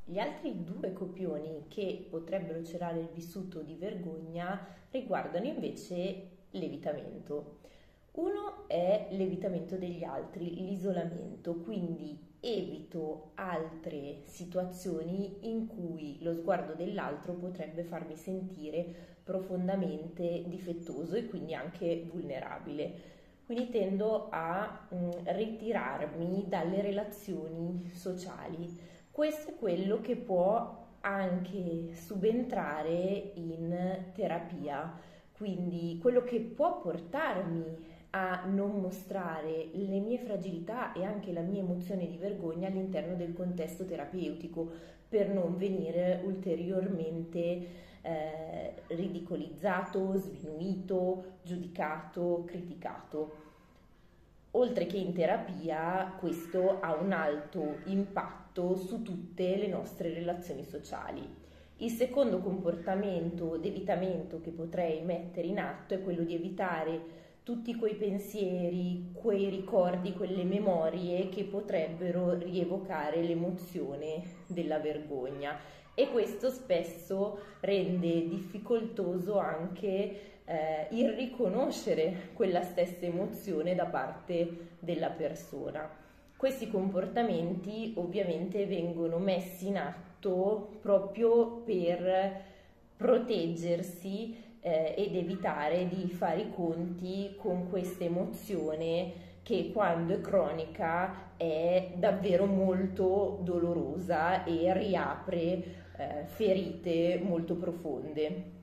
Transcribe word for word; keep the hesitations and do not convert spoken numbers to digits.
Gli altri due copioni che potrebbero celare il vissuto di vergogna riguardano invece l'evitamento. Uno è l'evitamento degli altri, l'isolamento, quindi evito altre situazioni in cui lo sguardo dell'altro potrebbe farmi sentire profondamente difettoso e quindi anche vulnerabile. Quindi tendo a mm, ritirarmi dalle relazioni sociali. Questo è quello che può anche subentrare in terapia, quindi quello che può portarmi a non mostrare le mie fragilità e anche la mia emozione di vergogna all'interno del contesto terapeutico per non venire ulteriormente eh, ridicolizzato, sminuito, giudicato, criticato. Oltre che in terapia, questo ha un alto impatto su tutte le nostre relazioni sociali. Il secondo comportamento d'evitamento che potrei mettere in atto è quello di evitare tutti quei pensieri, quei ricordi, quelle memorie che potrebbero rievocare l'emozione della vergogna, e questo spesso rende difficoltoso anche eh, il riconoscere quella stessa emozione da parte della persona. Questi comportamenti ovviamente vengono messi in atto proprio per proteggersi eh, ed evitare di fare i conti con questa emozione che quando è cronica è davvero molto dolorosa e riapre eh, ferite molto profonde.